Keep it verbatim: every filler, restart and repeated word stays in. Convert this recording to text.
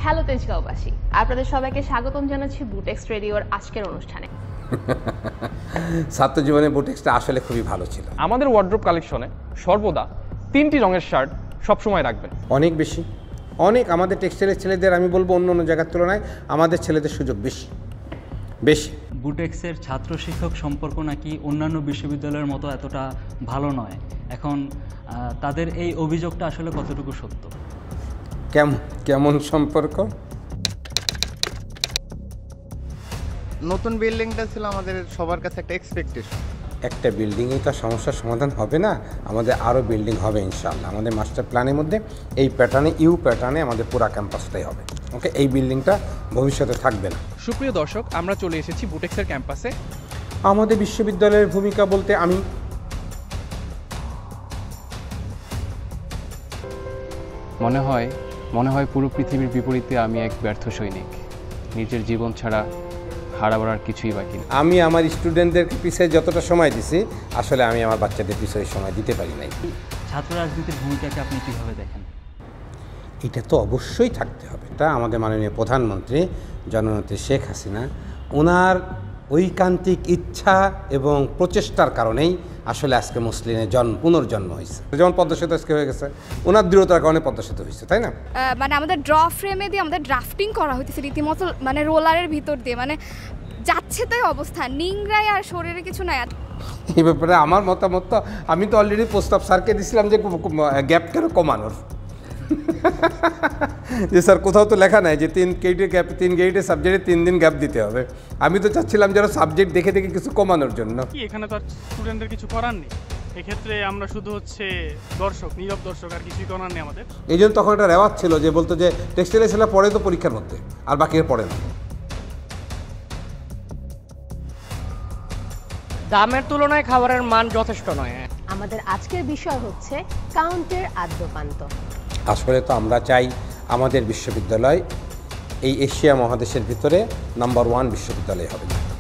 Hello তেজগাঁওবাসী, আপনাদের সবাইকে স্বাগতম জানাচ্ছি বুটেক্স রেডিওর আজকের অনুষ্ঠানে। ছাত্র জীবনে বুটেক্সটা আসলে খুবই ভালো ছিল। আমাদের ওয়ার্ড্রোব কালেকশনে সর্বদা তিনটি রঙের শার্ট সবসময় রাখবেন। অনেক বেশি, অনেক আমাদের টেক্সটাইলের ছেলেদের, আমি বলবো অন্য অন্য জায়গার তুলনায় আমাদের ছেলেদের সুযোগ বেশি বেশি বুটেক্সের ছাত্র শিক্ষক সম্পর্ক নাকি অন্যান্য বিশ্ববিদ্যালয়ের মতো এতটা ভালো নয়। এখন তাদের এই অভিযোগটা আসলে কতটুকু সত্য? কেমন কেমন সম্পর্ক? নতুন বিল্ডিংটা ছিল আমাদের সবার কাছে একটা এক্সপেকটেশন। একটা বিল্ডিংয়েই তো সমস্যার সমাধান হবে না, আমাদের আরও বিল্ডিং হবে ইনশাআল্লাহ। আমাদের মাস্টার প্ল্যানের মধ্যে এই প্যাটার্নে, ইউ প্যাটার্নে আমাদের পুরা ক্যাম্পাসটাই হবে। ওকে, এই বিল্ডিংটা ভবিষ্যতে থাকবে না। সুপ্রিয় দর্শক, আমরা চলে এসেছি বুটেক্সের ক্যাম্পাসে। আমাদের বিশ্ববিদ্যালয়ের ভূমিকা বলতে আমি মনে হয় মনে হয় পুরো পৃথিবীর বিপরীতে আমি এক ব্যর্থ সৈনিক। নিজের জীবন ছাড়া হারাবার আর কিছুই বাকি না। আমি আমার স্টুডেন্টদেরকে পিছিয়ে যতটা সময় দিছি, আসলে আমি আমার বাচ্চাদের পিছিয়ে সময় দিতে পারি নাই। ছাত্র রাজনীতির ভূমিকাকে আপনি কীভাবে দেখেন? এটা তো অবশ্যই থাকতে হবে। এটা আমাদের মাননীয় প্রধানমন্ত্রী জননেত্রী শেখ হাসিনা, ওনার ঐকান্তিক ইচ্ছা এবং প্রচেষ্টার কারণেই আসলে আজকে মুসলিমের জন্ম পুনর্জন্ম হয়েছে। যেমন পদ্মা সেতু আজকে হয়ে গেছে, ওনার দৃঢ়তার কারণে পদ্মা সেতু হয়েছে, তাই না? মানে আমাদের ড্র ফ্রেমে দিয়ে আমাদের ড্রাফটিং করা হইতেছে রীতিমতো, মানে রোলারের ভিতর দিয়ে, মানে যাচ্ছে তাই অবস্থা, নিংড়ায় আর শরীরে কিছু নাই। এই ব্যাপারে আমার মতামত, তো আমি তো অলরেডি প্রস্তাব স্যারকে দিয়েছিলাম যে গ্যাপ কেন কমানোর। যে স্যার কোথাও তো লেখা নাই যে তিন গেটের গ্যাপ, তিন গেটের সাবজেক্টে তিন দিন গ্যাপ দিতে হবে। আমি তো চাচ্ছিলাম যেন সাবজেক্ট দেখে দেখে কিছু কমানোর জন্য। কি এখানে তো আর স্টুডেন্টদের কিছু করার নেই, এক্ষেত্রে আমরা শুধু হচ্ছে দর্শক, নীরব দর্শক, আর কিছুই করার নেই আমাদের। এই জন্য তখন একটা রেওয়াজ ছিল যে বলতো যে টেক্সটাইলের ছেলে পড়ে তো পরীক্ষার মধ্যে, আর বাকি পড়ে না। দামের তুলনায় খাবারের মান যথেষ্ট নয়। আমাদের আজকের বিষয় হচ্ছে কাউন্টের আদ্যপান্ত। আসলে তো আমরা চাই আমাদের বিশ্ববিদ্যালয় এই এশিয়া মহাদেশের ভিতরে নাম্বার ওয়ান বিশ্ববিদ্যালয় হবে।